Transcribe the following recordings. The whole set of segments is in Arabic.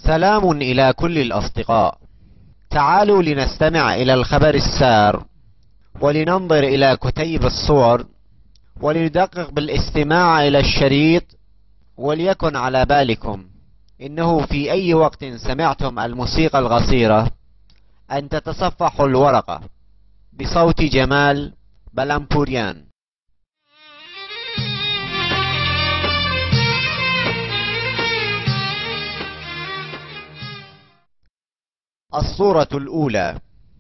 سلام إلى كل الأصدقاء. تعالوا لنستمع إلى الخبر السار، ولننظر إلى كتيب الصور، ولندقق بالاستماع إلى الشريط. وليكن على بالكم إنه في أي وقت سمعتم الموسيقى القصيرة أن تتصفحوا الورقة بصوت جمال بلامبوريان. الصورة الأولى.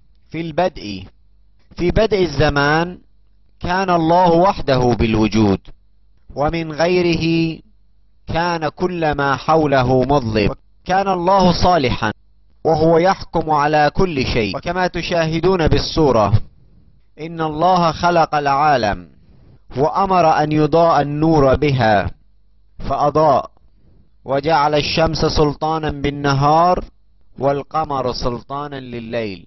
في بدء الزمان كان الله وحده بالوجود، ومن غيره كان كل ما حوله مظلم. كان الله صالحا وهو يحكم على كل شيء. وكما تشاهدون بالصورة إن الله خلق العالم وأمر أن يضاء النور بها فأضاء، وجعل الشمس سلطانا بالنهار والقمر سلطانا لليل.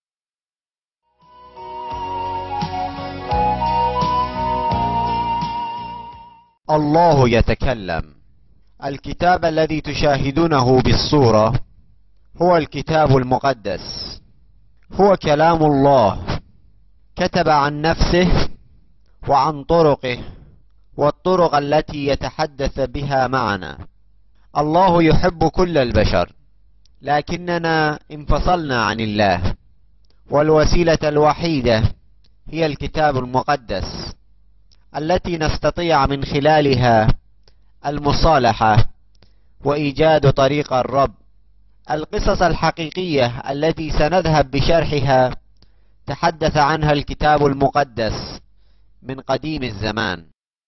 الله يتكلم. الكتاب الذي تشاهدونه بالصورة هو الكتاب المقدس، هو كلام الله، كتب عن نفسه وعن طرقه والطرق التي يتحدث بها معنا. الله يحب كل البشر، لكننا انفصلنا عن الله، والوسيلة الوحيدة هي الكتاب المقدس التي نستطيع من خلالها المصالحة وإيجاد طريق الرب. القصص الحقيقية التي سنذهب بشرحها تحدث عنها الكتاب المقدس من قديم الزمان.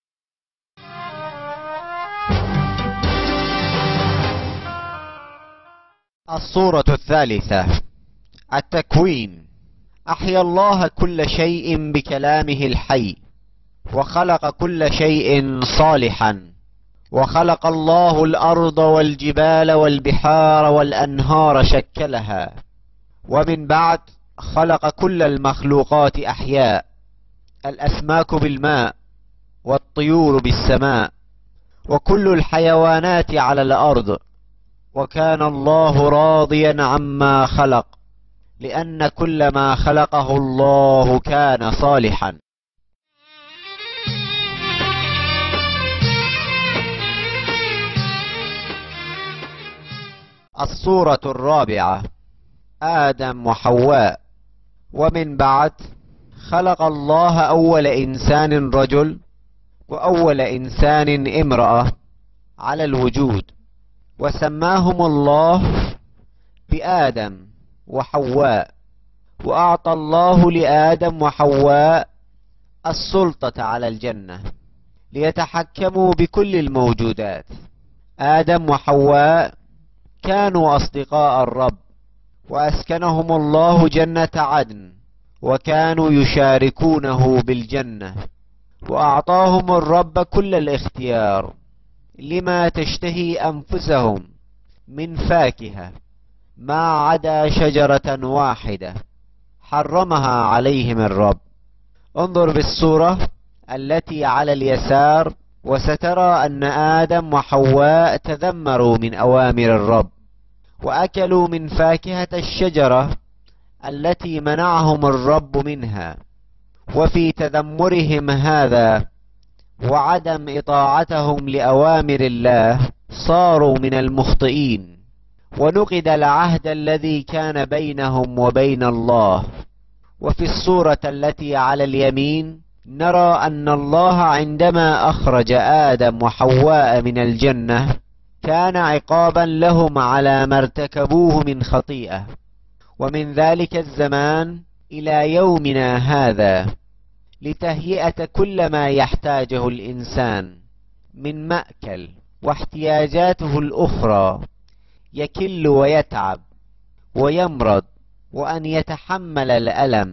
الصورة الثالثة. التكوين. أحيا الله كل شيء بكلامه الحي، وخلق كل شيء صالحا. وخلق الله الأرض والجبال والبحار والأنهار شكلها، ومن بعد خلق كل المخلوقات أحياء، الأسماك بالماء والطيور بالسماء وكل الحيوانات على الأرض. وكان الله راضيا عما خلق، لأن كل ما خلقه الله كان صالحا. الصورة الرابعة. آدم وحواء. ومن بعد خلق الله أول إنسان رجل وأول إنسان امرأة على الوجود، وسماهم الله بآدم وحواء. وأعطى الله لآدم وحواء السلطة على الجنة ليتحكموا بكل الموجودات. آدم وحواء كانوا أصدقاء الرب، وأسكنهم الله جنة عدن، وكانوا يشاركونه بالجنة. وأعطاهم الرب كل الاختيار لما تشتهي أنفسهم من فاكهة، ما عدا شجرة واحدة حرمها عليهم الرب. انظر بالصورة التي على اليسار، وسترى أن آدم وحواء تذمروا من أوامر الرب، وأكلوا من فاكهة الشجرة التي منعهم الرب منها. وفي تذمرهم هذا وعدم إطاعتهم لأوامر الله صاروا من المخطئين، ونقض العهد الذي كان بينهم وبين الله. وفي الصورة التي على اليمين نرى أن الله عندما أخرج آدم وحواء من الجنة كان عقابا لهم على ما ارتكبوه من خطيئة. ومن ذلك الزمان إلى يومنا هذا لتهيئة كل ما يحتاجه الإنسان من مأكل واحتياجاته الأخرى، يكل ويتعب ويمرض وأن يتحمل الألم.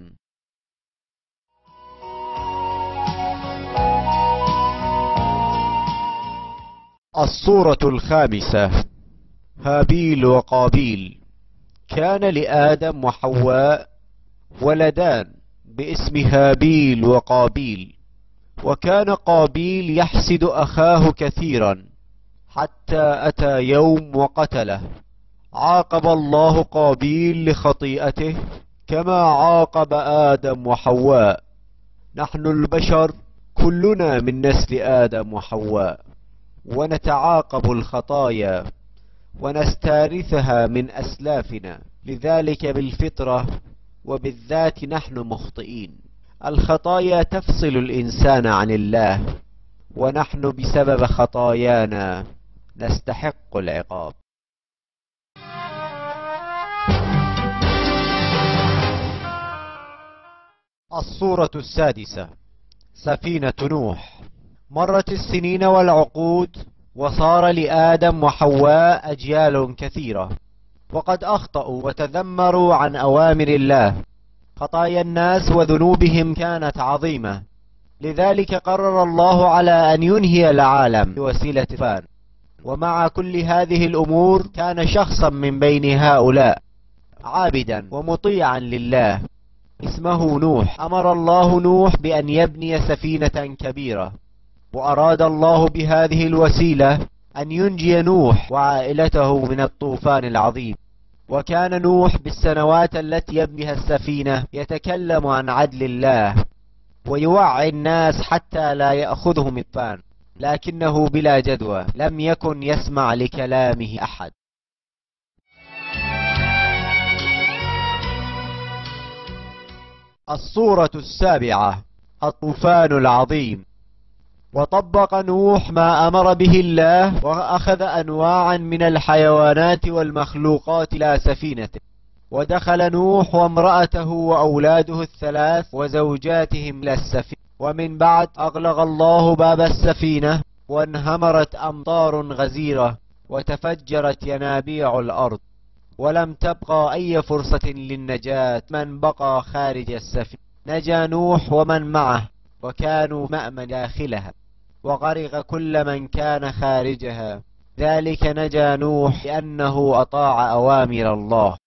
الصورة الخامسة. هابيل وقابيل. كان لآدم وحواء ولدان باسم هابيل وقابيل، وكان قابيل يحسد أخاه كثيرا حتى أتى يوم وقتله. عاقب الله قابيل لخطيئته كما عاقب آدم وحواء. نحن البشر كلنا من نسل آدم وحواء، ونتعاقب الخطايا ونستارثها من أسلافنا، لذلك بالفطرة وبالذات نحن مخطئين. الخطايا تفصل الإنسان عن الله، ونحن بسبب خطايانا نستحق العقاب. الصورة السادسة: سفينة نوح. مرت السنين والعقود، وصار لآدم وحواء أجيال كثيرة، وقد أخطأوا وتذمروا عن أوامر الله. خطايا الناس وذنوبهم كانت عظيمة، لذلك قرر الله على أن ينهي العالم بوسيلة طوفان. ومع كل هذه الأمور كان شخصا من بين هؤلاء عابدا ومطيعا لله اسمه نوح. أمر الله نوح بأن يبني سفينة كبيرة، وأراد الله بهذه الوسيلة أن ينجي نوح وعائلته من الطوفان العظيم. وكان نوح بالسنوات التي يبنيها السفينة يتكلم عن عدل الله ويوعي الناس حتى لا يأخذهم الطوفان، لكنه بلا جدوى، لم يكن يسمع لكلامه أحد. الصورة السابعة: الطوفان العظيم. وطبق نوح ما أمر به الله، وأخذ أنواعا من الحيوانات والمخلوقات إلى سفينته، ودخل نوح وامرأته وأولاده الثلاث وزوجاتهم إلى السفينة. ومن بعد أغلق الله باب السفينة، وانهمرت أمطار غزيرة، وتفجرت ينابيع الأرض، ولم تبقى أي فرصة للنجاة. من بقى خارج السفينة نجا نوح ومن معه، وكانوا مأمن داخلها، وغرق كل من كان خارجها. ذلك نجا نوح لأنه أطاع أوامر الله.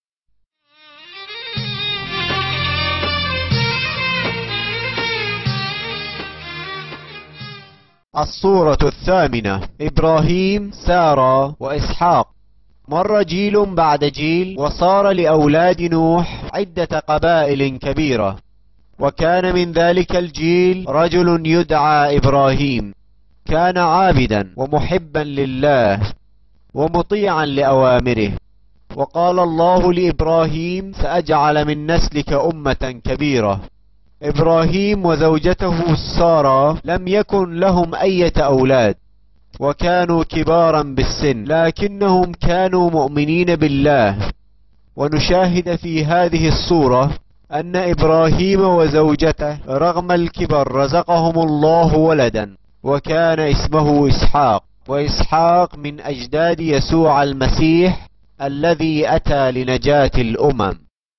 الصورة الثامنة: إبراهيم، سارة، وإسحاق. مر جيل بعد جيل، وصار لأولاد نوح عدة قبائل كبيرة، وكان من ذلك الجيل رجل يدعى إبراهيم. كان عابدا ومحبا لله ومطيعا لأوامره. وقال الله لإبراهيم: سأجعل من نسلك أمة كبيرة. إبراهيم وزوجته سارة لم يكن لهم أي أولاد، وكانوا كبارا بالسن، لكنهم كانوا مؤمنين بالله. ونشاهد في هذه الصورة أن إبراهيم وزوجته رغم الكبر رزقهم الله ولدا، وكان اسمه إسحاق. وإسحاق من أجداد يسوع المسيح الذي أتى لنجاة الأمم.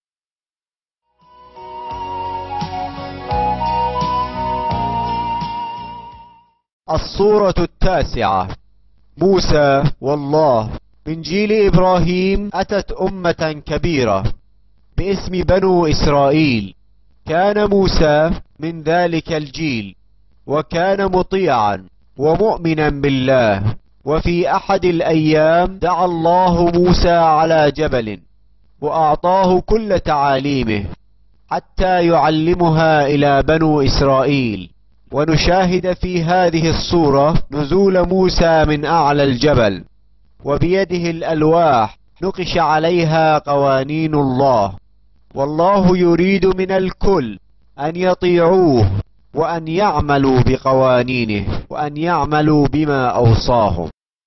الصورة التاسعة: موسى والله. من جيل إبراهيم أتت أمة كبيرة باسم بنو إسرائيل. كان موسى من ذلك الجيل، وكان مطيعا ومؤمنا بالله. وفي أحد الأيام دعا الله موسى على جبل، وأعطاه كل تعاليمه حتى يعلمها إلى بنو إسرائيل. ونشاهد في هذه الصورة نزول موسى من أعلى الجبل، وبيده الألواح نقش عليها قوانين الله. والله يريد من الكل أن يطيعوه، وأن يعملوا بقوانينه، وأن يعملوا بما أوصاهم.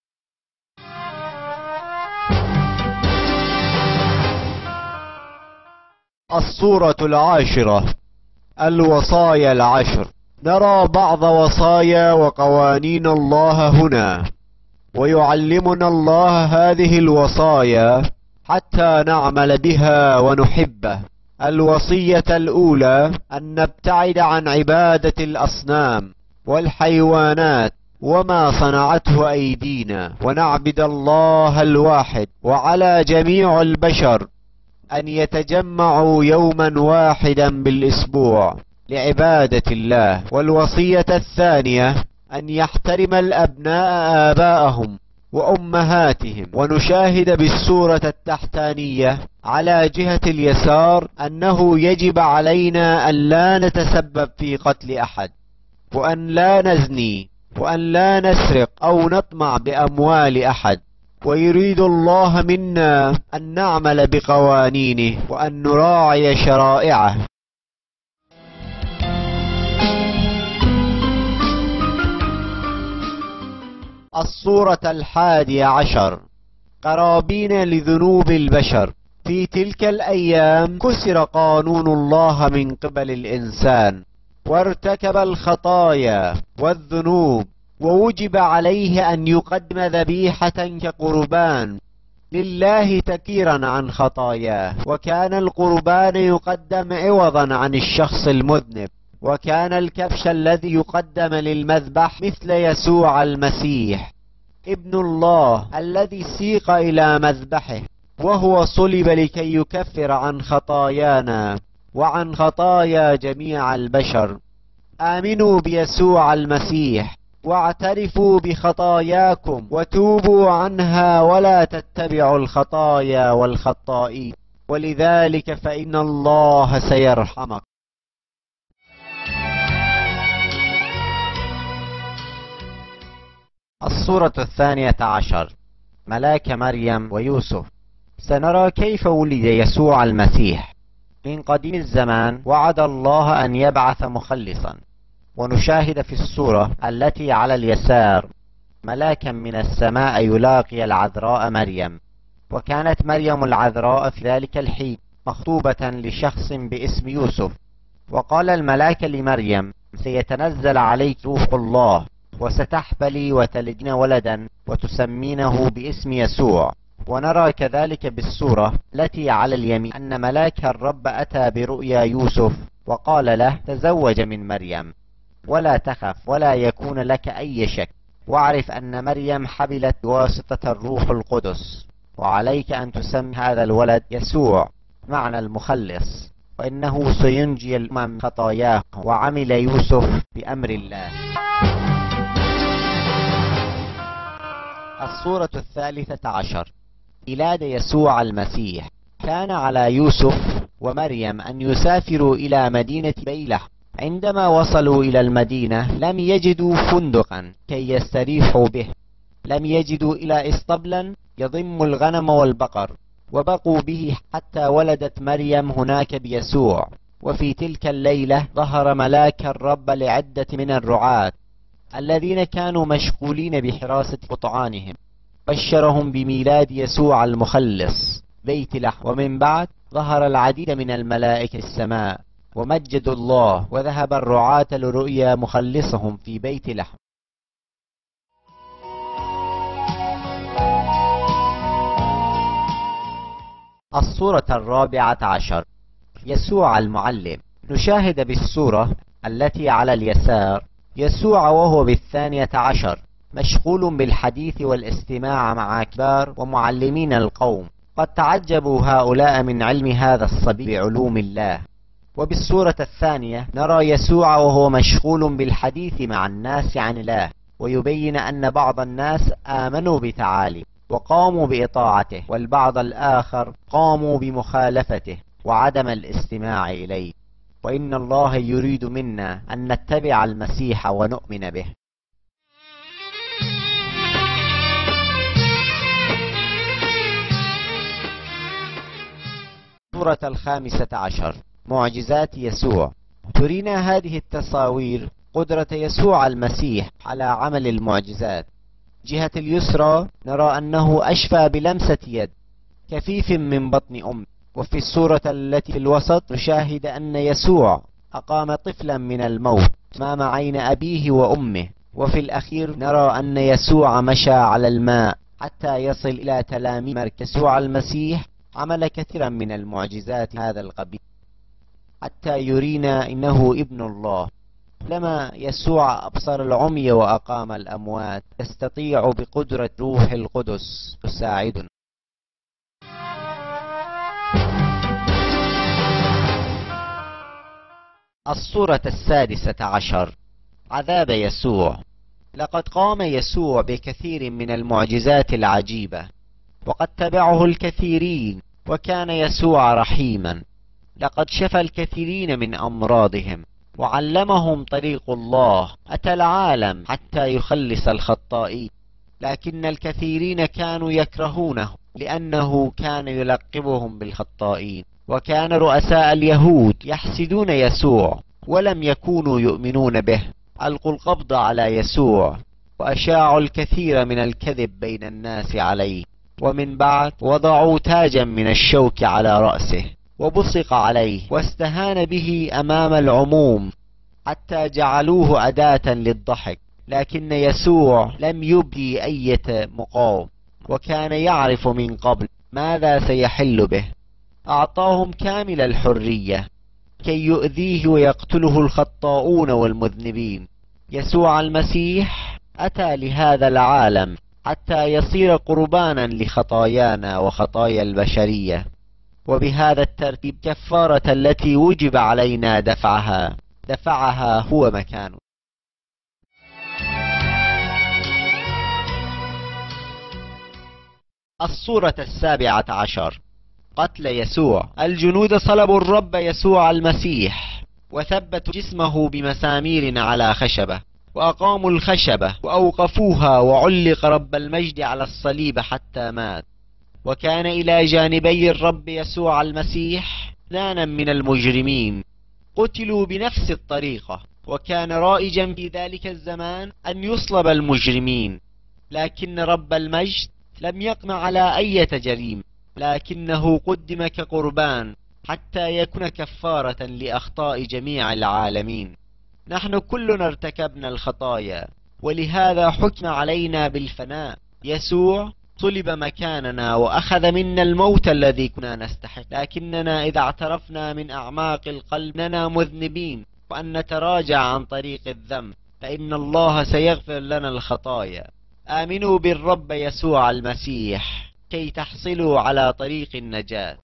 الصورة العاشرة: الوصايا العشر. نرى بعض وصايا وقوانين الله هنا، ويعلمنا الله هذه الوصايا حتى نعمل بها ونحبه. الوصية الأولى: أن نبتعد عن عبادة الأصنام والحيوانات وما صنعته أيدينا، ونعبد الله الواحد. وعلى جميع البشر أن يتجمعوا يوما واحدا بالأسبوع لعبادة الله. والوصية الثانية: أن يحترم الأبناء آباءهم وأمهاتهم. ونشاهد بالسورة التحتانية على جهة اليسار أنه يجب علينا أن لا نتسبب في قتل أحد، وأن لا نزني، وأن لا نسرق أو نطمع بأموال أحد. ويريد الله منا أن نعمل بقوانينه وأن نراعي شرائعه. الصورة 11: قرابين لذنوب البشر. في تلك الأيام كسر قانون الله من قبل الإنسان، وارتكب الخطايا والذنوب، ووجب عليه أن يقدم ذبيحة كقربان لله تكيرا عن خطاياه. وكان القربان يقدم عوضا عن الشخص المذنب، وكان الكبش الذي يقدم للمذبح مثل يسوع المسيح ابن الله الذي سيق إلى مذبحه، وهو صلب لكي يكفر عن خطايانا وعن خطايا جميع البشر. آمنوا بيسوع المسيح واعترفوا بخطاياكم وتوبوا عنها، ولا تتبعوا الخطايا والخطائين، ولذلك فإن الله سيرحمك. الصورة 12: ملاك مريم ويوسف. سنرى كيف ولد يسوع المسيح. من قديم الزمان وعد الله أن يبعث مخلصا، ونشاهد في الصورة التي على اليسار ملاكا من السماء يلاقي العذراء مريم. وكانت مريم العذراء في ذلك الحين مخطوبة لشخص باسم يوسف. وقال الملاك لمريم: سيتنزل عليك روح الله، وستحبلي وتلدين ولدا وتسمينه باسم يسوع. ونرى كذلك بالصورة التي على اليمين أن ملاك الرب أتى برؤيا يوسف وقال له: تزوج من مريم ولا تخف ولا يكون لك أي شك، واعرف أن مريم حبلت بواسطة الروح القدس، وعليك أن تسمي هذا الولد يسوع، معنى المخلص، وإنه سينجي الأمم خطاياه. وعمل يوسف بأمر الله. الصورة 13: ميلاد يسوع المسيح. كان على يوسف ومريم أن يسافروا إلى مدينة بيلح. عندما وصلوا إلى المدينة لم يجدوا فندقا كي يستريحوا به، لم يجدوا إلى اسطبلا يضم الغنم والبقر، وبقوا به حتى ولدت مريم هناك بيسوع. وفي تلك الليلة ظهر ملاك الرب لعدة من الرعاة الذين كانوا مشغولين بحراسة قطعانهم، بشرهم بميلاد يسوع المخلص بيت لحم. ومن بعد ظهر العديد من الملائكة السماء ومجدوا الله، وذهب الرعاة لرؤيا مخلصهم في بيت لحم. الصورة 14: يسوع المعلم. نشاهد بالصورة التي على اليسار يسوع وهو ب12 مشغول بالحديث والاستماع مع كبار ومعلمين القوم. قد تعجبوا هؤلاء من علم هذا الصبي بعلوم الله. وبالصورة الثانية نرى يسوع وهو مشغول بالحديث مع الناس عن الله، ويبين أن بعض الناس آمنوا بتعاليم وقاموا بإطاعته، والبعض الآخر قاموا بمخالفته وعدم الاستماع إليه. وإن الله يريد منا أن نتبع المسيح ونؤمن به. الصورة 15: معجزات يسوع. ترينا هذه التصاوير قدرة يسوع المسيح على عمل المعجزات. جهة اليسرى نرى أنه أشفى بلمسة يد كفيف من بطن أم. وفي الصورة التي في الوسط نشاهد أن يسوع أقام طفلا من الموت أمام عين أبيه وأمه. وفي الأخير نرى أن يسوع مشى على الماء حتى يصل إلى تلاميذ يسوع المسيح. عمل كثيرا من المعجزات هذا القبيل حتى يرينا إنه ابن الله. لما يسوع أبصر العمي وأقام الأموات، يستطيع بقدرة روح القدس تساعدنا. الصورة 16: عذاب يسوع. لقد قام يسوع بكثير من المعجزات العجيبة، وقد تبعه الكثيرين، وكان يسوع رحيما. لقد شفى الكثيرين من أمراضهم، وعلمهم طريق الله. أتى العالم حتى يخلص الخطائين، لكن الكثيرين كانوا يكرهونه لأنه كان يلقبهم بالخطائين. وكان رؤساء اليهود يحسدون يسوع، ولم يكونوا يؤمنون به. ألقوا القبض على يسوع، وأشاعوا الكثير من الكذب بين الناس عليه. ومن بعد وضعوا تاجا من الشوك على رأسه، وبصق عليه، واستهان به أمام العموم، حتى جعلوه أداة للضحك. لكن يسوع لم يبدي أي مقاومة، وكان يعرف من قبل ماذا سيحل به. أعطاهم كامل الحرية كي يؤذيه ويقتله الخطاؤون والمذنبين. يسوع المسيح أتى لهذا العالم حتى يصير قربانا لخطايانا وخطايا البشرية، وبهذا الترتيب كفارة التي وجب علينا دفعها هو مكانه. الصورة 17: قتل يسوع. الجنود صلبوا الرب يسوع المسيح، وثبتوا جسمه بمسامير على خشبة، وأقاموا الخشبة وأوقفوها، وعلق رب المجد على الصليب حتى مات. وكان إلى جانبي الرب يسوع المسيح اثنان من المجرمين قتلوا بنفس الطريقة. وكان رائجا في ذلك الزمان أن يصلب المجرمين، لكن رب المجد لم يقم على أي جريمة، لكنه قدم كقربان حتى يكون كفارة لأخطاء جميع العالمين. نحن كلنا ارتكبنا الخطايا، ولهذا حكم علينا بالفناء. يسوع صلب مكاننا وأخذ منا الموت الذي كنا نستحق، لكننا إذا اعترفنا من أعماق القلب أننا مذنبين وأن نتراجع عن طريق الذنب، فإن الله سيغفر لنا الخطايا. آمنوا بالرب يسوع المسيح كي تحصلوا على طريق النجاة.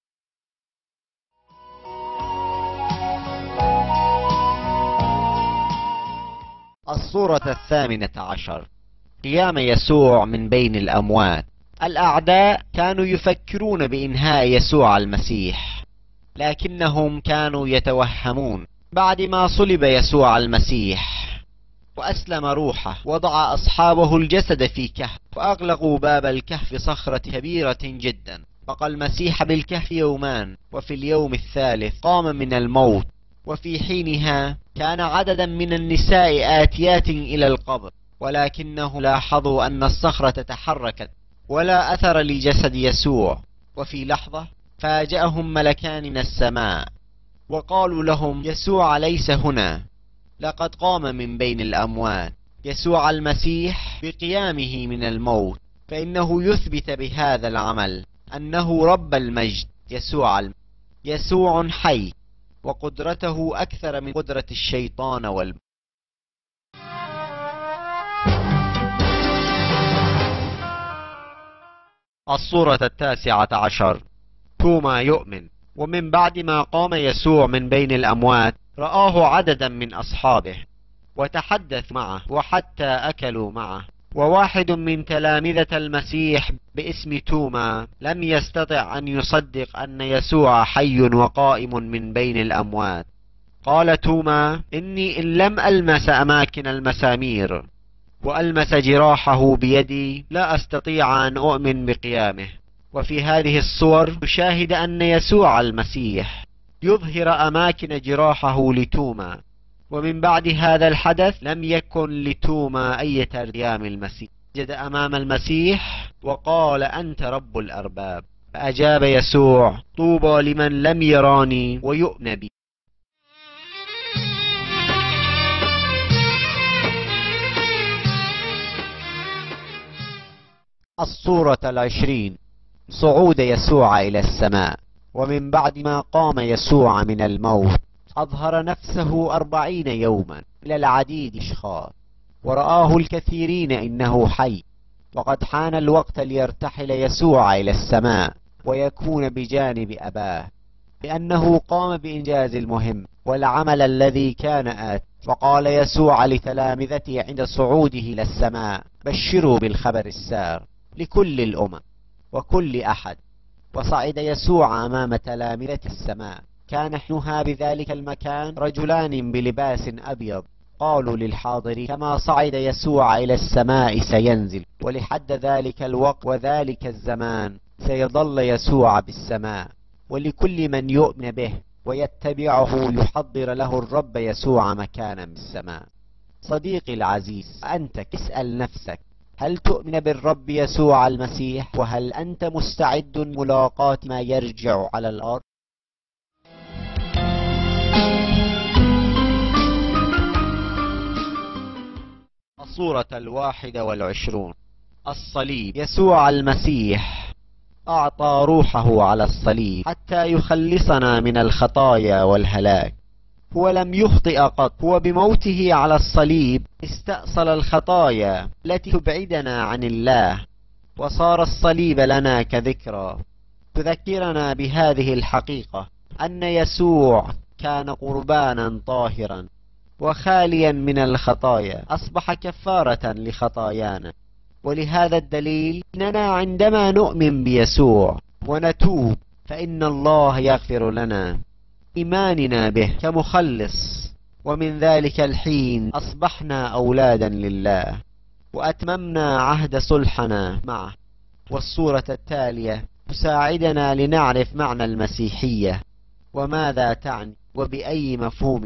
الصورة 18: قيام يسوع من بين الأموات. الأعداء كانوا يفكرون بإنهاء يسوع المسيح، لكنهم كانوا يتوهمون. بعد ما صلب يسوع المسيح وأسلم روحه، وضع أصحابه الجسد في كهف، وأغلقوا باب الكهف صخرة كبيرة جدا. بقى المسيح بالكهف يومان، وفي اليوم الثالث قام من الموت. وفي حينها كان عددا من النساء آتيات إلى القبر، ولكنه لاحظوا أن الصخرة تحركت ولا أثر لجسد يسوع. وفي لحظة فاجأهم ملكان من السماء وقالوا لهم: يسوع ليس هنا، لقد قام من بين الأموات. يسوع المسيح بقيامه من الموت، فإنه يثبت بهذا العمل أنه رب المجد. يسوع حي، وقدرته أكثر من قدرة الشيطان الصورة 19: توما يؤمن. ومن بعد ما قام يسوع من بين الأموات رآه عددا من أصحابه، وتحدث معه، وحتى أكلوا معه. وواحد من تلامذة المسيح باسم توما لم يستطع أن يصدق أن يسوع حي وقائم من بين الأموات. قال توما: إني إن لم ألمس أماكن المسامير وألمس جراحه بيدي لا أستطيع أن أؤمن بقيامه. وفي هذه الصور نشاهد أن يسوع المسيح يظهر أماكن جراحه لتوما. ومن بعد هذا الحدث لم يكن لتوما أي ترجام المسيح. سجد أمام المسيح وقال: أنت رب الأرباب. فأجاب يسوع: طوبى لمن لم يراني ويؤمن بي. الصورة 20: صعود يسوع إلى السماء. ومن بعد ما قام يسوع من الموت أظهر نفسه 40 يوما إلى العديد أشخاص، ورآه الكثيرين إنه حي. وقد حان الوقت ليرتحل يسوع إلى السماء ويكون بجانب أباه، لأنه قام بإنجاز المهم والعمل الذي كان آت. فقال يسوع لتلامذته عند صعوده إلى السماء: بشروا بالخبر السار لكل الأمم وكل أحد. وصعد يسوع أمام تلامذة السماء. كان حينها بذلك المكان رجلان بلباس أبيض. قالوا للحاضرين: كما صعد يسوع إلى السماء سينزل، ولحد ذلك الوقت وذلك الزمان سيظل يسوع بالسماء، ولكل من يؤمن به ويتبعه يحضر له الرب يسوع مكانا بالسماء. صديقي العزيز، أنت اسأل نفسك: هل تؤمن بالرب يسوع المسيح؟ وهل أنت مستعد ملاقاة ما يرجع على الأرض؟ الصورة 21. الصليب. يسوع المسيح أعطى روحه على الصليب حتى يخلصنا من الخطايا والهلاك. هو لم يخطئ قط. هو بموته على الصليب استأصل الخطايا التي تبعدنا عن الله، وصار الصليب لنا كذكرى تذكرنا بهذه الحقيقة، أن يسوع كان قربانا طاهرا وخاليا من الخطايا، أصبح كفارة لخطايانا. ولهذا الدليل إننا عندما نؤمن بيسوع ونتوب فإن الله يغفر لنا إيماننا به كمخلص، ومن ذلك الحين أصبحنا أولادا لله وأتممنا عهد صلحنا معه. والصورة التالية تساعدنا لنعرف معنى المسيحية وماذا تعني وبأي مفهوم.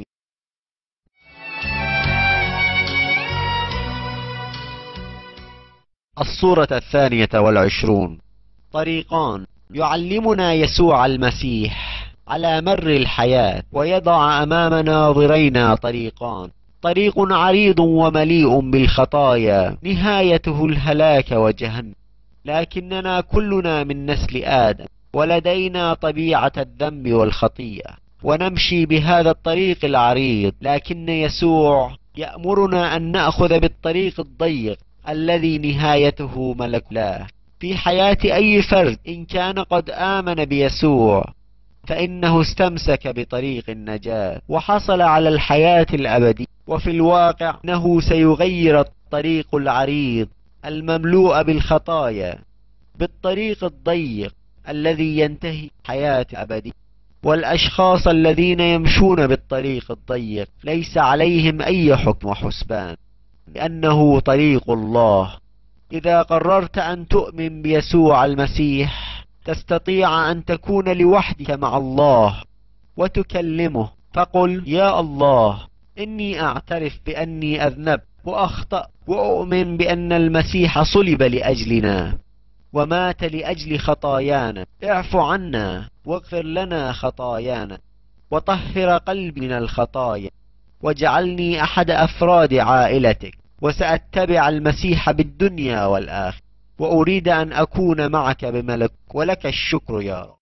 الصورة 22. طريقان. يعلمنا يسوع المسيح على مر الحياة ويضع أمام ناظرينا طريقان: طريق عريض ومليء بالخطايا نهايته الهلاك وجهنم، لكننا كلنا من نسل آدم ولدينا طبيعة الذنب والخطيئة ونمشي بهذا الطريق العريض، لكن يسوع يأمرنا أن نأخذ بالطريق الضيق الذي نهايته ملك الله. في حياة أي فرد إن كان قد آمن بيسوع فإنه استمسك بطريق النجاة وحصل على الحياة الأبدية، وفي الواقع إنه سيغير الطريق العريض المملوء بالخطايا بالطريق الضيق الذي ينتهي حياة أبدية. والأشخاص الذين يمشون بالطريق الضيق ليس عليهم أي حكم وحسبان، لأنه طريق الله. إذا قررت أن تؤمن بيسوع المسيح تستطيع أن تكون لوحدك مع الله وتكلمه، فقل: يا الله، إني أعترف بأني أذنبت وأخطأ، وأؤمن بأن المسيح صلب لأجلنا ومات لأجل خطايانا. اعف عنا واغفر لنا خطايانا وطهر قلبي من الخطايا واجعلني أحد أفراد عائلتك، وسأتبع المسيح بالدنيا والآخرة، وأريد أن أكون معك بملك، ولك الشكر يا رب.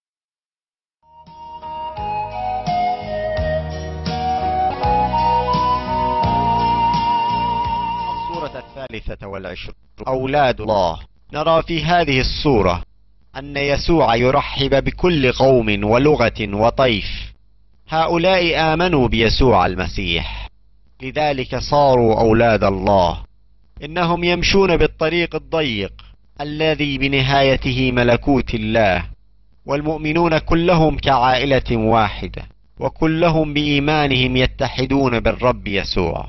الصورة 23. أولاد الله. نرى في هذه الصورة أن يسوع يرحب بكل قوم ولغة وطيف. هؤلاء آمنوا بيسوع المسيح لذلك صاروا أولاد الله. إنهم يمشون بالطريق الضيق الذي بنهايته ملكوت الله، والمؤمنون كلهم كعائلة واحدة، وكلهم بإيمانهم يتحدون بالرب يسوع.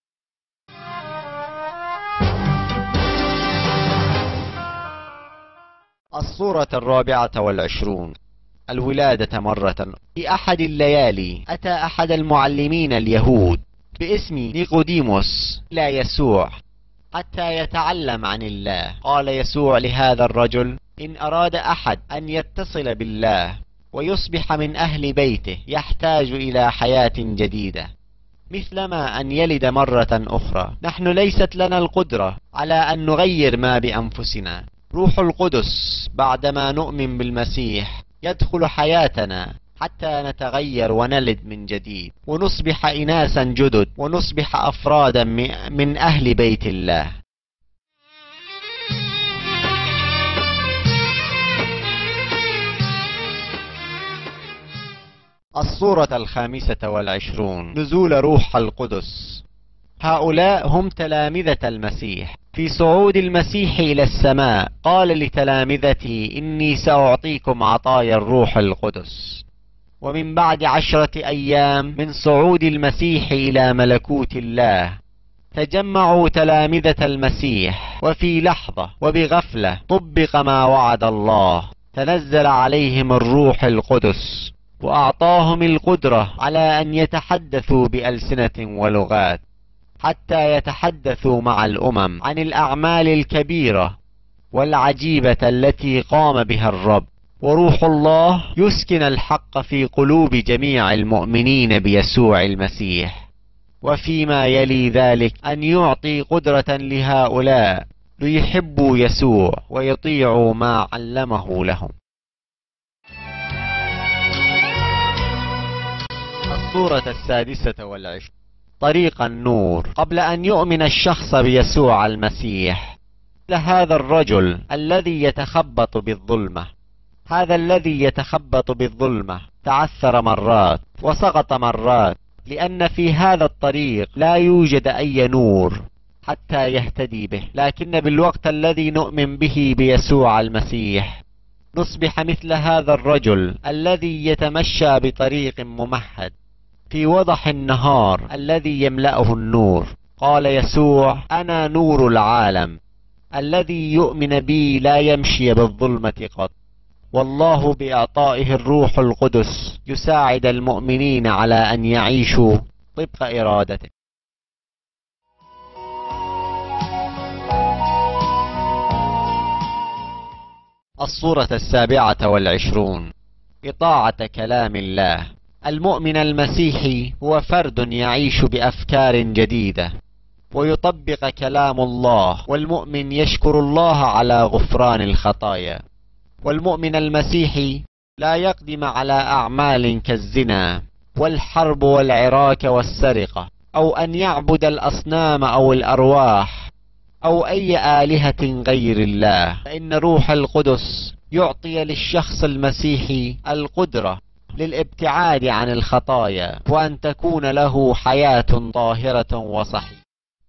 الصورة 24. الولادة مرة. في أحد الليالي أتى أحد المعلمين اليهود باسم نيقوديموس إلى يسوع حتى يتعلم عن الله. قال يسوع لهذا الرجل: إن أراد أحد أن يتصل بالله ويصبح من أهل بيته يحتاج إلى حياة جديدة، مثلما أن يلد مرة أخرى. نحن ليست لنا القدرة على أن نغير ما بأنفسنا. روح القدس بعدما نؤمن بالمسيح يدخل حياتنا حتى نتغير ونلد من جديد ونصبح إناسا جدد ونصبح أفرادا من أهل بيت الله. الصورة 25 نزول روح القدس. هؤلاء هم تلامذة المسيح. في صعود المسيح إلى السماء قال لتلامذته: إني سأعطيكم عطايا الروح القدس. ومن بعد 10 أيام من صعود المسيح إلى ملكوت الله تجمعوا تلامذة المسيح، وفي لحظة وبغفلة طبق ما وعد الله، تنزل عليهم الروح القدس وأعطاهم القدرة على أن يتحدثوا بألسنة ولغات، حتى يتحدثوا مع الأمم عن الأعمال الكبيرة والعجيبة التي قام بها الرب. وروح الله يسكن الحق في قلوب جميع المؤمنين بيسوع المسيح. وفيما يلي ذلك أن يعطي قدرة لهؤلاء ليحبوا يسوع ويطيعوا ما علمه لهم. الصورة 26 طريق النور. قبل أن يؤمن الشخص بيسوع المسيح لهذا الرجل الذي يتخبط بالظلمة، هذا الذي يتخبط بالظلمة تعثر مرات وسقط مرات، لأن في هذا الطريق لا يوجد أي نور حتى يهتدي به. لكن بالوقت الذي نؤمن به بيسوع المسيح نصبح مثل هذا الرجل الذي يتمشى بطريق ممهد في وضح النهار الذي يملأه النور. قال يسوع: أنا نور العالم، الذي يؤمن بي لا يمشي بالظلمة قط. والله بإعطائه الروح القدس يساعد المؤمنين على أن يعيشوا طبق إرادته. الصورة 27 إطاعة كلام الله. المؤمن المسيحي هو فرد يعيش بأفكار جديدة ويطبق كلام الله، والمؤمن يشكر الله على غفران الخطايا. والمؤمن المسيحي لا يقدم على أعمال كالزنا والحرب والعراك والسرقة، أو أن يعبد الأصنام أو الأرواح أو أي آلهة غير الله، فإن روح القدس يعطي للشخص المسيحي القدرة للابتعاد عن الخطايا وأن تكون له حياة طاهرة وصحية.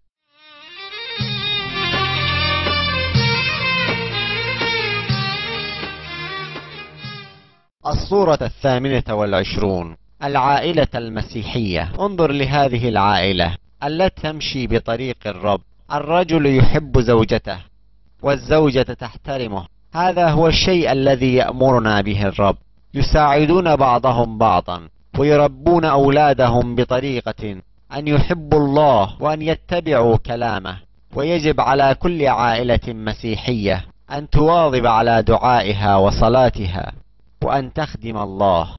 الصورة 28 العائلة المسيحية. انظر لهذه العائلة التي تمشي بطريق الرب. الرجل يحب زوجته والزوجة تحترمه. هذا هو الشيء الذي يأمرنا به الرب. يساعدون بعضهم بعضا ويربون أولادهم بطريقة أن يحبوا الله وأن يتبعوا كلامه. ويجب على كل عائلة مسيحية أن تواظب على دعائها وصلاتها وأن تخدم الله.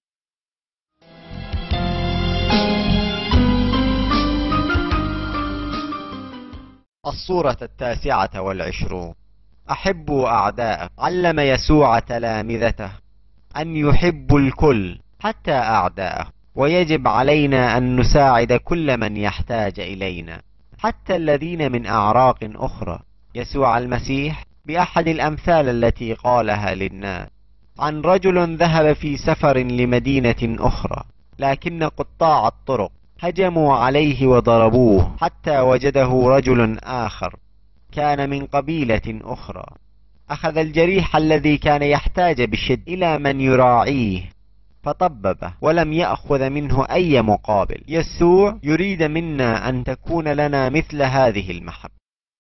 الصورة 29 أحبوا أعداءكم. علم يسوع تلامذته أن يحبوا الكل حتى أعداءه، ويجب علينا أن نساعد كل من يحتاج إلينا، حتى الذين من أعراق أخرى. يسوع المسيح بأحد الأمثال التي قالها للناس عن رجل ذهب في سفر لمدينة أخرى، لكن قطاع الطرق هجموا عليه وضربوه حتى وجده رجل آخر كان من قبيلة أخرى. أخذ الجريح الذي كان يحتاج بشد إلى من يراعيه فطببه ولم يأخذ منه أي مقابل. يسوع يريد منا أن تكون لنا مثل هذه المحبة.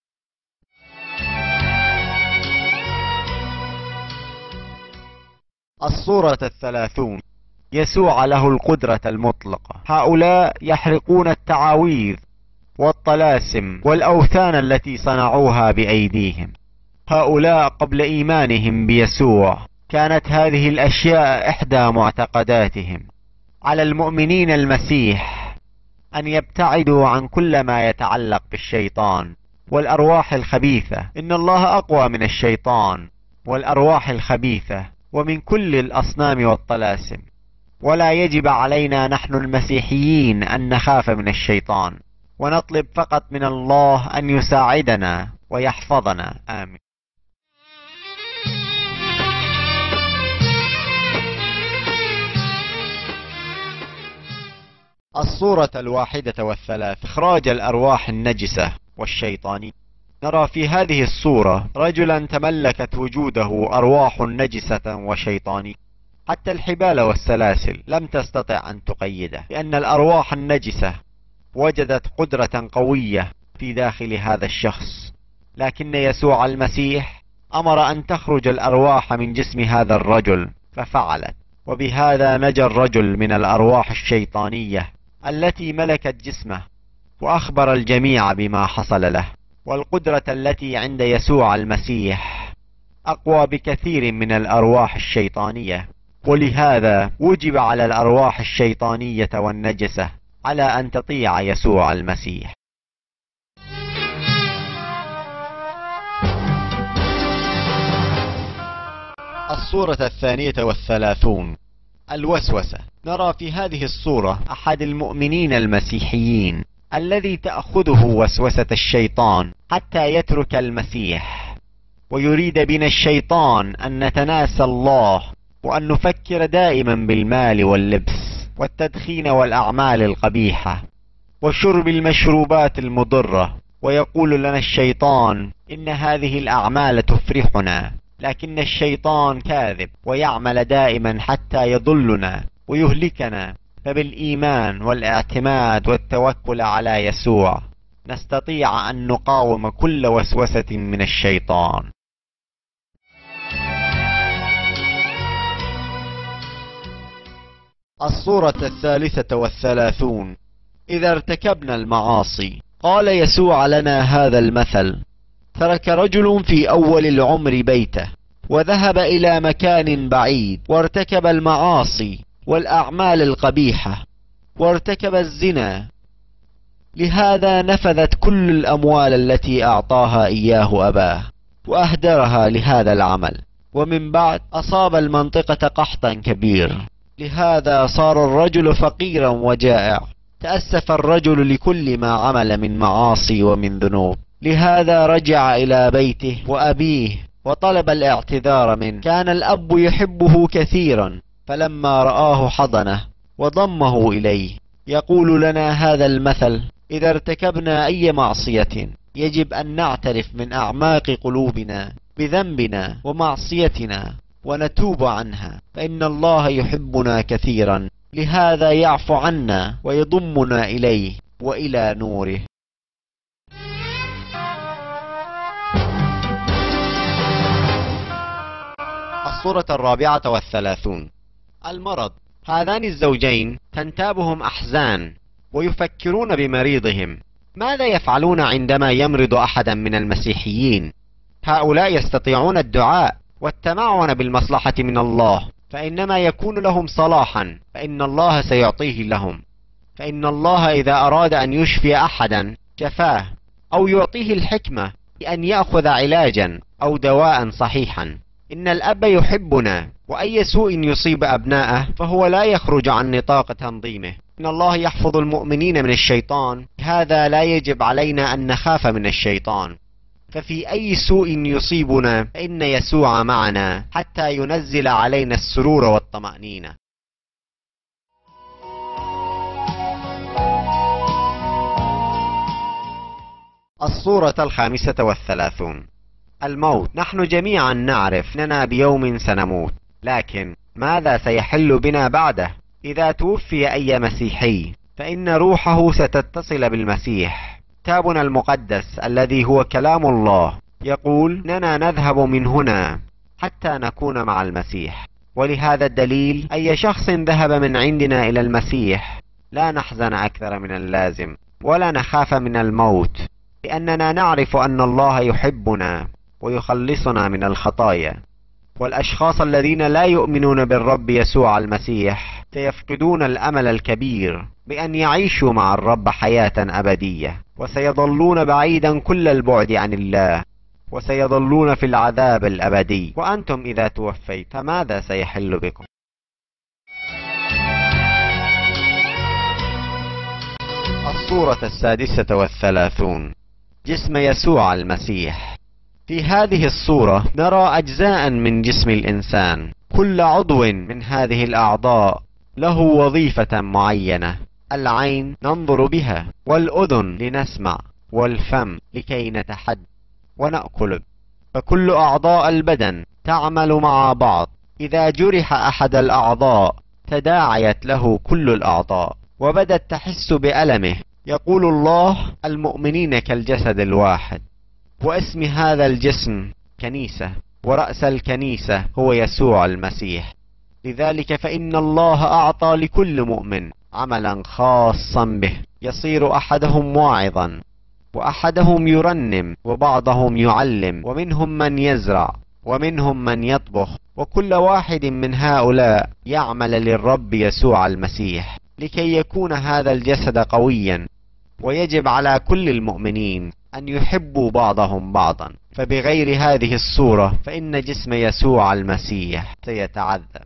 الصورة 30 يسوع له القدرة المطلقة. هؤلاء يحرقون التعاويذ والطلاسم والأوثان التي صنعوها بأيديهم. هؤلاء قبل إيمانهم بيسوع كانت هذه الأشياء إحدى معتقداتهم. على المؤمنين المسيح أن يبتعدوا عن كل ما يتعلق بالشيطان والأرواح الخبيثة. إن الله أقوى من الشيطان والأرواح الخبيثة ومن كل الأصنام والطلاسم، ولا يجب علينا نحن المسيحيين أن نخاف من الشيطان، ونطلب فقط من الله أن يساعدنا ويحفظنا. آمين. الصورة 31 إخراج الأرواح النجسة والشيطانية. نرى في هذه الصورة رجلا تملكت وجوده أرواح نجسة وشيطانية، حتى الحبال والسلاسل لم تستطع أن تقيده، لأن الأرواح النجسة وجدت قدرة قوية في داخل هذا الشخص. لكن يسوع المسيح أمر أن تخرج الأرواح من جسم هذا الرجل، ففعلت، وبهذا نجا الرجل من الأرواح الشيطانية التي ملكت جسمه، وأخبر الجميع بما حصل له. والقدرة التي عند يسوع المسيح أقوى بكثير من الأرواح الشيطانية، ولهذا وجب على الأرواح الشيطانية والنجسة على أن تطيع يسوع المسيح. الصورة 32 الوسوسة. نرى في هذه الصورة أحد المؤمنين المسيحيين الذي تأخذه وسوسة الشيطان حتى يترك المسيح، ويريد بنا الشيطان أن نتناسى الله، وأن نفكر دائما بالمال واللبس والتدخين والأعمال القبيحة وشرب المشروبات المضرة. ويقول لنا الشيطان إن هذه الأعمال تفرحنا، لكن الشيطان كاذب ويعمل دائما حتى يضلنا ويهلكنا. فبالإيمان والاعتماد والتوكل على يسوع نستطيع أن نقاوم كل وسوسة من الشيطان. الصورة 33 إذا ارتكبنا المعاصي. قال يسوع لنا هذا المثل: ترك رجل في أول العمر بيته وذهب إلى مكان بعيد، وارتكب المعاصي والأعمال القبيحة، وارتكب الزنا. لهذا نفذت كل الأموال التي أعطاها إياه أباه وأهدرها لهذا العمل، ومن بعد أصاب المنطقة قحطا كبير. لهذا صار الرجل فقيرا وجائع. تأسف الرجل لكل ما عمل من معاصي ومن ذنوب. لهذا رجع إلى بيته وأبيه وطلب الاعتذار منه. كان الأب يحبه كثيرا، فلما رآه حضنه وضمه إليه. يقول لنا هذا المثل: إذا ارتكبنا أي معصية يجب أن نعترف من أعماق قلوبنا بذنبنا ومعصيتنا ونتوب عنها، فإن الله يحبنا كثيرا، لهذا يعفو عنا ويضمنا إليه وإلى نوره. الصورة 34 المرض. هذان الزوجين تنتابهم أحزان ويفكرون بمريضهم. ماذا يفعلون عندما يمرض أحدا من المسيحيين؟ هؤلاء يستطيعون الدعاء والتمعن بالمصلحة من الله، فإنما يكون لهم صلاحا فإن الله سيعطيه لهم. فإن الله إذا أراد أن يشفي أحدا شفاه، أو يعطيه الحكمة بأن يأخذ علاجا أو دواء صحيحا. إن الأب يحبنا، وأي سوء يصيب أبناءه فهو لا يخرج عن نطاق تنظيمه. إن الله يحفظ المؤمنين من الشيطان، هذا لا يجب علينا أن نخاف من الشيطان. ففي أي سوء يصيبنا فإن يسوع معنا حتى ينزل علينا السرور والطمأنينة. الصورة 35 الموت. نحن جميعا نعرف أننا بيوم سنموت، لكن ماذا سيحل بنا بعده؟ إذا توفي أي مسيحي فإن روحه ستتصل بالمسيح. كتابنا المقدس الذي هو كلام الله يقول أننا نذهب من هنا حتى نكون مع المسيح. ولهذا الدليل أي شخص ذهب من عندنا إلى المسيح لا نحزن أكثر من اللازم ولا نخاف من الموت، لأننا نعرف أن الله يحبنا ويخلصنا من الخطايا. والأشخاص الذين لا يؤمنون بالرب يسوع المسيح سيفقدون الأمل الكبير بأن يعيشوا مع الرب حياة أبدية، وسيظلون بعيدا كل البعد عن الله، وسيظلون في العذاب الأبدي. وأنتم إذا توفيت فماذا سيحل بكم؟ الصورة 36 جسم يسوع المسيح. في هذه الصورة نرى أجزاء من جسم الإنسان، كل عضو من هذه الأعضاء له وظيفة معينة. العين ننظر بها، والأذن لنسمع، والفم لكي نتحدث ونأكل. فكل أعضاء البدن تعمل مع بعض. إذا جرح أحد الأعضاء تداعيت له كل الأعضاء وبدت تحس بألمه. يقول الله: المؤمنين كالجسد الواحد. واسم هذا الجسم كنيسة، ورأس الكنيسة هو يسوع المسيح. لذلك فإن الله أعطى لكل مؤمن عملا خاصا به، يصير أحدهم واعظا، وأحدهم يرنم، وبعضهم يعلم، ومنهم من يزرع، ومنهم من يطبخ، وكل واحد من هؤلاء يعمل للرب يسوع المسيح لكي يكون هذا الجسد قويا. ويجب على كل المؤمنين أن يحبوا بعضهم بعضا، فبغير هذه الصورة فإن جسم يسوع المسيح سيتعذب.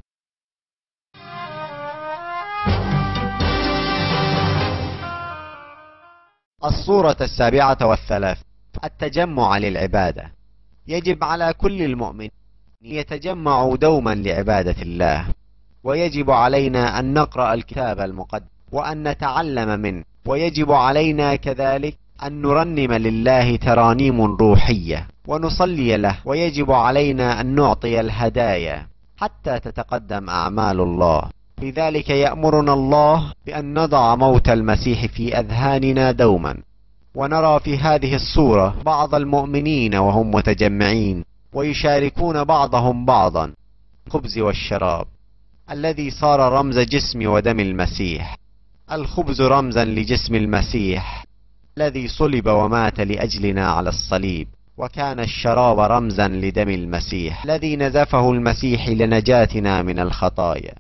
الصورة 37: التجمع للعبادة. يجب على كل المؤمنين يتجمعوا دوما لعبادة الله، ويجب علينا أن نقرأ الكتاب المقدس وأن نتعلم منه، ويجب علينا كذلك أن نرنم لله ترانيم روحية ونصلي له، ويجب علينا أن نعطي الهدايا حتى تتقدم أعمال الله. لذلك يأمرنا الله بأن نضع موت المسيح في أذهاننا دوما. ونرى في هذه الصورة بعض المؤمنين وهم متجمعين ويشاركون بعضهم بعضا الخبز والشراب الذي صار رمز جسم ودم المسيح. الخبز رمزا لجسم المسيح الذي صلب ومات لأجلنا على الصليب، وكان الشراب رمزا لدم المسيح الذي نزفه المسيح لنجاتنا من الخطايا.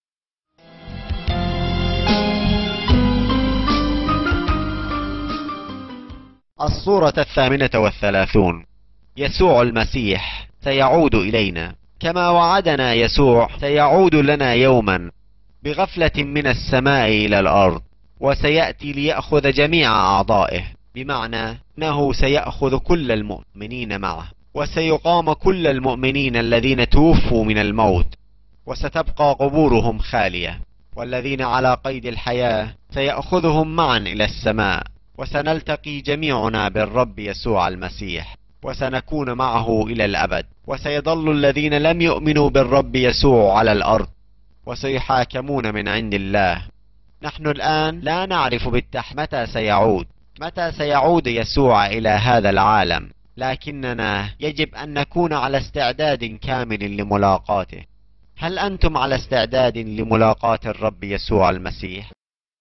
الصورة 38: يسوع المسيح سيعود إلينا. كما وعدنا يسوع سيعود لنا يوما بغفلة من السماء إلى الأرض، وسيأتي ليأخذ جميع أعضائه، بمعنى أنه سيأخذ كل المؤمنين معه، وسيقام كل المؤمنين الذين توفوا من الموت، وستبقى قبورهم خالية، والذين على قيد الحياة سيأخذهم معا إلى السماء، وسنلتقي جميعنا بالرب يسوع المسيح، وسنكون معه إلى الأبد. وسيظل الذين لم يؤمنوا بالرب يسوع على الأرض، وسيحاكمون من عند الله. نحن الآن لا نعرف متى سيعود يسوع إلى هذا العالم، لكننا يجب أن نكون على استعداد كامل لملاقاته. هل أنتم على استعداد لملاقاة الرب يسوع المسيح؟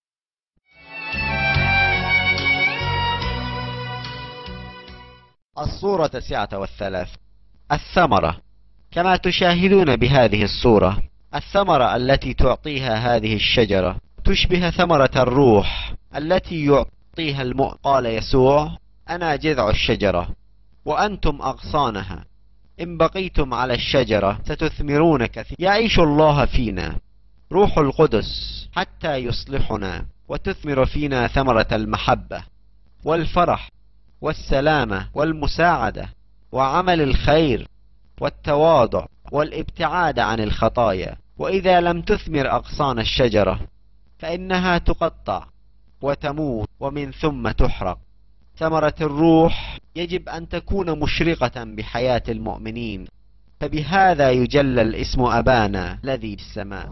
الصورة 39: الثمرة. كما تشاهدون بهذه الصورة، الثمرة التي تعطيها هذه الشجرة تشبه ثمرة الروح التي يعطيها المؤمن. قال يسوع: أنا جذع الشجرة وأنتم أغصانها، إن بقيتم على الشجرة ستثمرون كثيرا. يعيش الله فينا روح القدس حتى يصلحنا وتثمر فينا ثمرة المحبة والفرح والسلامة والمساعدة وعمل الخير والتواضع والابتعاد عن الخطايا. وإذا لم تثمر أغصان الشجرة فإنها تقطع وتموت ومن ثم تحرق. ثمرة الروح يجب أن تكون مشرقة بحياة المؤمنين، فبهذا يجلل اسم أبانا الذي في السماء.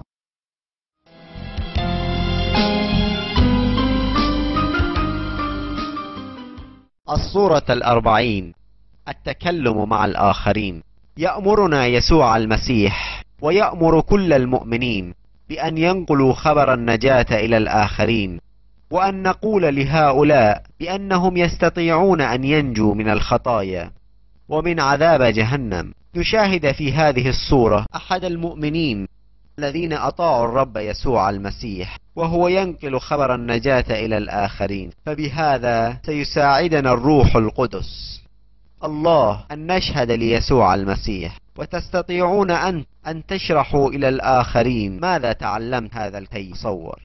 الصورة 40: التكلم مع الآخرين. يأمرنا يسوع المسيح ويأمر كل المؤمنين بأن ينقلوا خبر النجاة إلى الآخرين، وأن نقول لهؤلاء بأنهم يستطيعون أن ينجوا من الخطايا ومن عذاب جهنم. نشاهد في هذه الصورة أحد المؤمنين الذين أطاعوا الرب يسوع المسيح وهو ينقل خبر النجاة إلى الآخرين، فبهذا سيساعدنا الروح القدس الله أن نشهد ليسوع المسيح. وتستطيعون أن تشرحوا إلى الآخرين ماذا تعلمت هذا الكي. صور